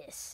this.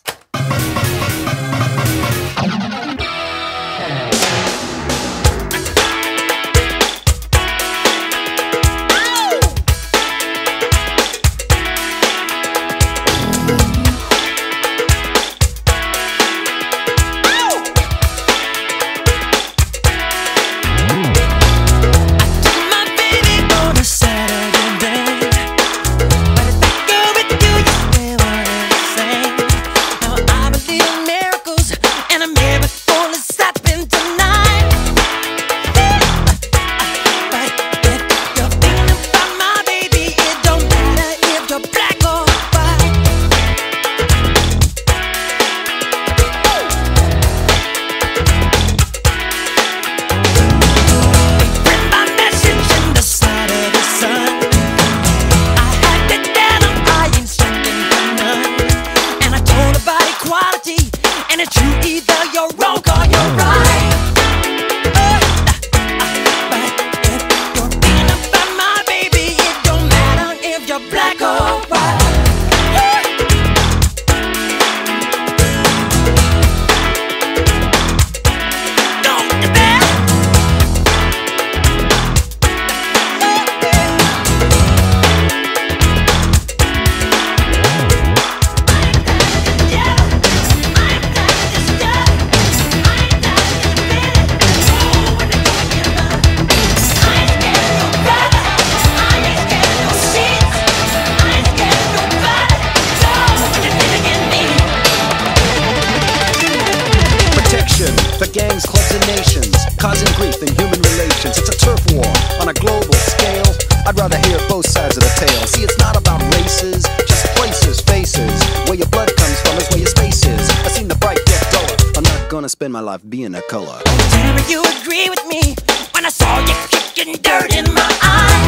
For gangs, clubs, and nations, causing grief in human relations. It's a turf war on a global scale. I'd rather hear both sides of the tale. See, it's not about races, just places, faces. Where your blood comes from is where your space is. I've seen the bright get duller. I'm not gonna spend my life being a color. Tell me you agree with me when I saw you kicking dirt in my eye.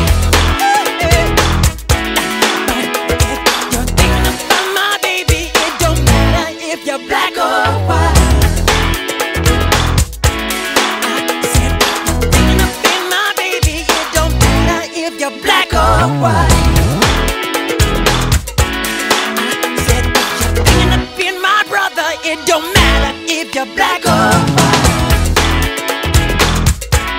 You're thinking about my baby. It don't matter if you're black or white. Black or white. I said if you're thinking of being my brother, it don't matter if you're black or white.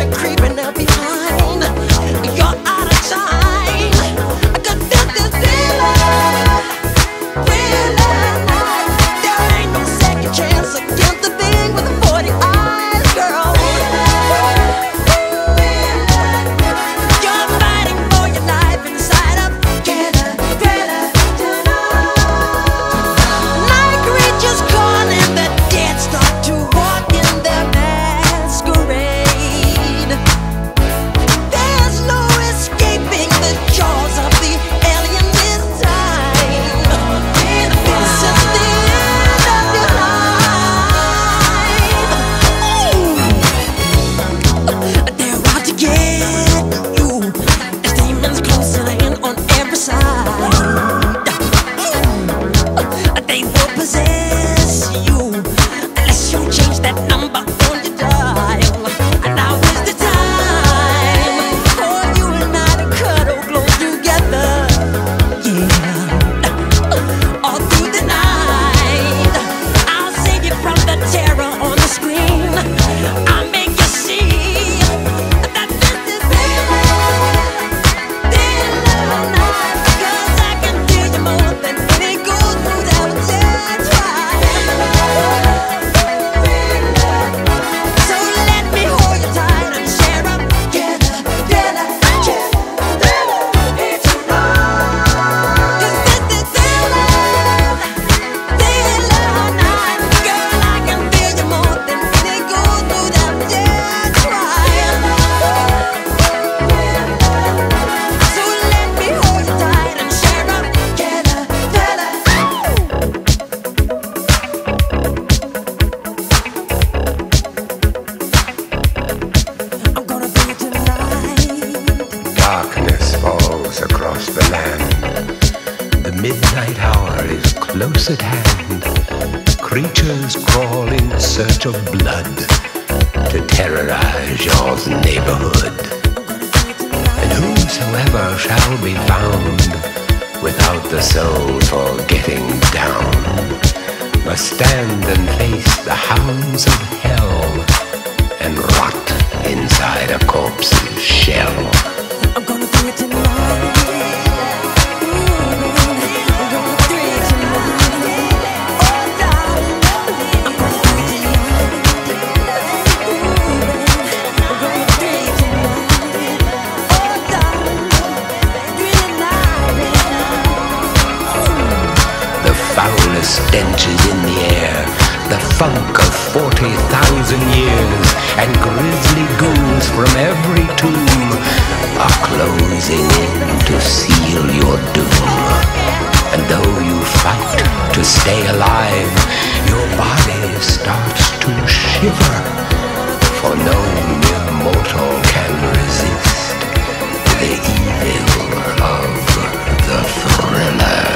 creeping up behind. You're out of time. I could feel this feeling. There ain't no second chance against the thing with the 40 eyes, girl. You're fighting for your life inside of night creatures calling, the dead start to walk in their masquerade. There's no escaping the jaws of the alien this time. This is the end of your life. They're out to get you. There's demons closing in on every side. They will possess you unless you change that number on your dial. And now is the time for you and I to cuddle close together. Yeah, all through the night. I'll save you from the terror on the screen. I'll make you see that this is real night. 'Cause I can feel you more than any goes through that dead try. So let me hold you tight and share up together. 'Cause this is real night. Girl, I can feel you more than any goes through that dead try. So let me hold you tight and share up together. I'm gonna be tonight. Darkness falls across the land. The midnight hour is close at hand. Creatures crawl in search of blood to terrorize your neighborhood. And whosoever shall be found without the soul for getting down must stand and face the hounds of hell and rot inside a corpse's shell. I'm gonna do it tonight. I'm gonna do it tonight. Oh, darling, I'm gonna do it tonight. I'm gonna do it tonight. Oh, darling, do it tonight. The foulest stench is in the air, the funk of 40,000 years, and grisly ghouls from every tomb are closing in to seal your doom. And though you fight to stay alive, your body starts to shiver, for no mere mortal can resist the evil of the thriller.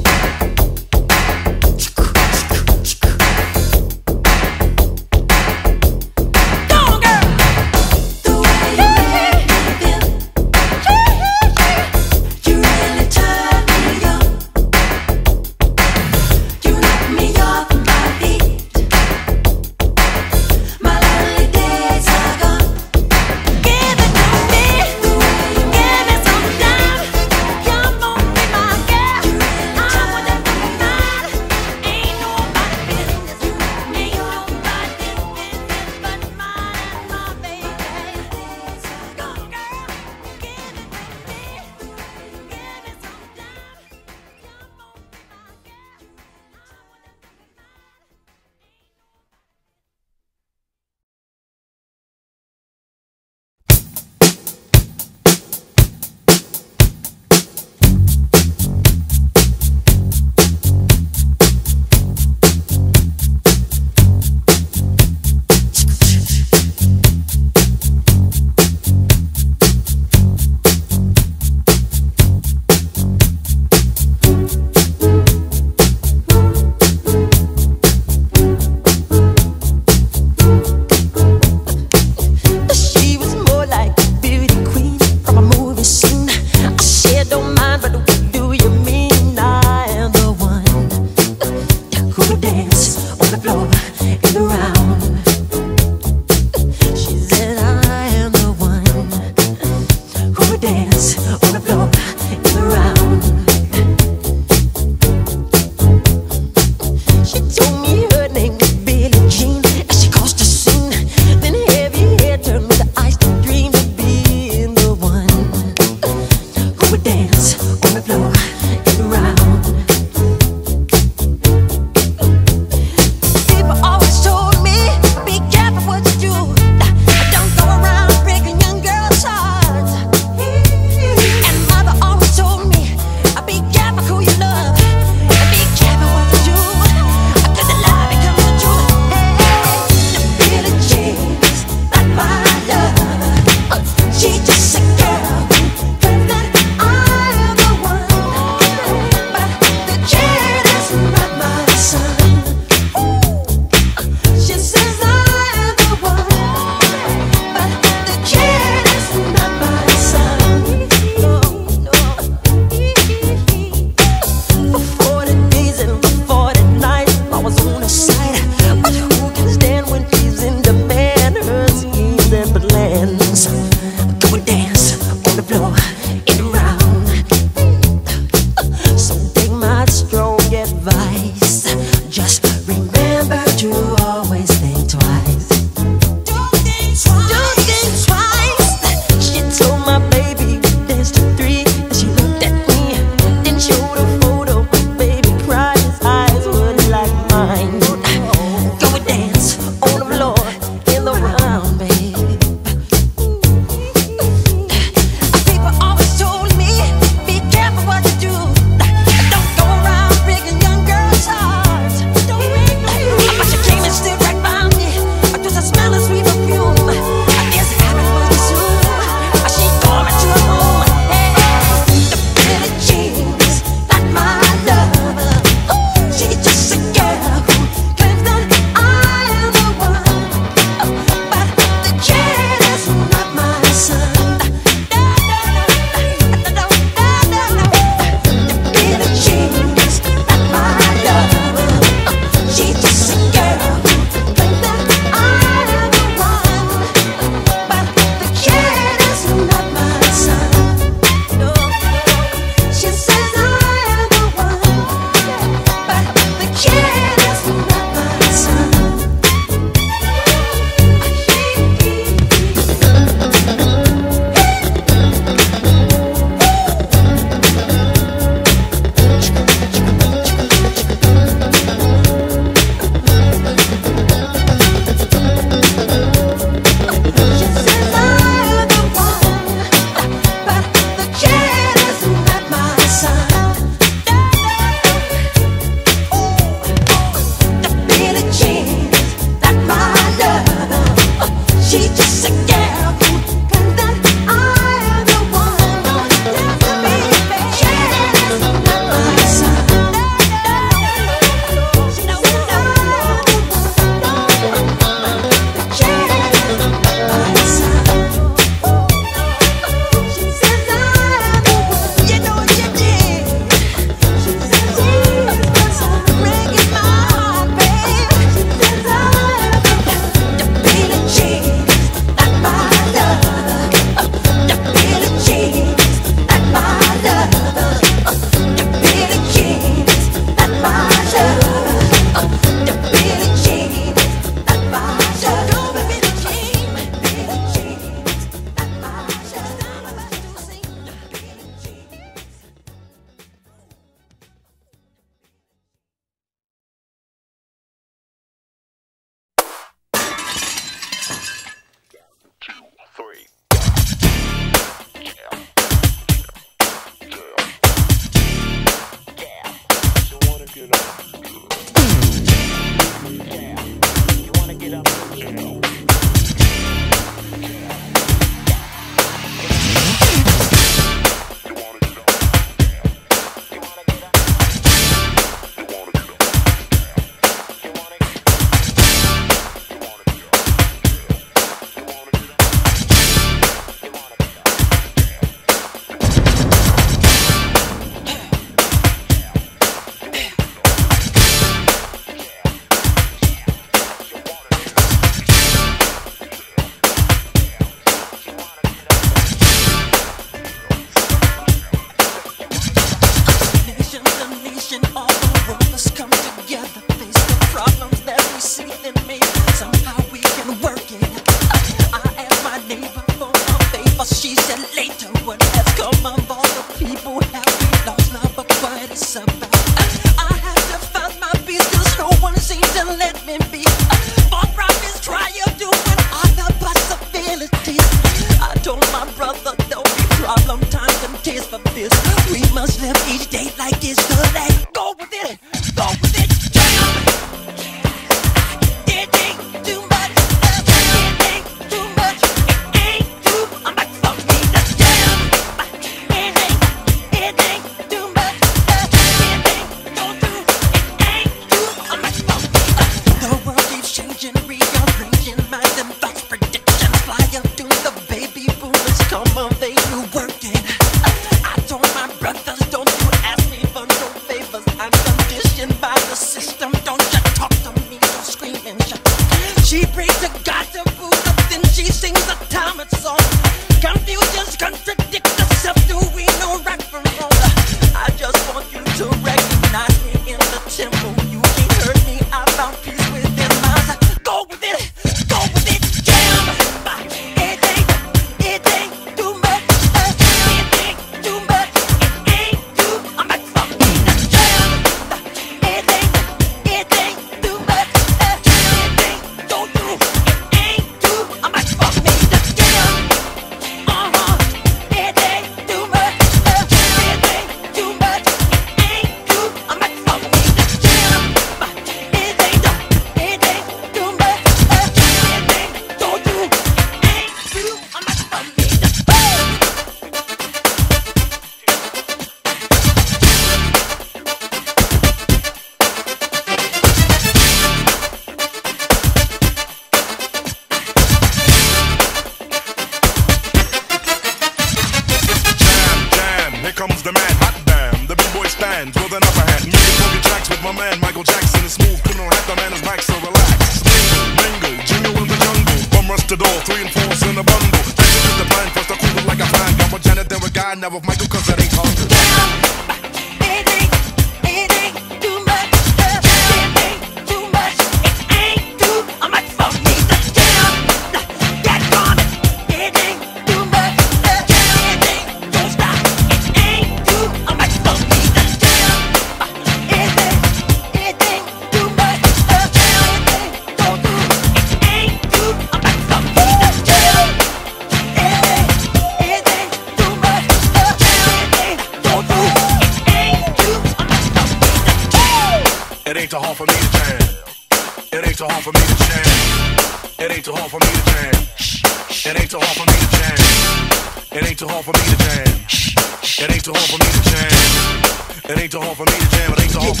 It ain't too hard for me to jam. It ain't too hard for me to jam. It ain't too hard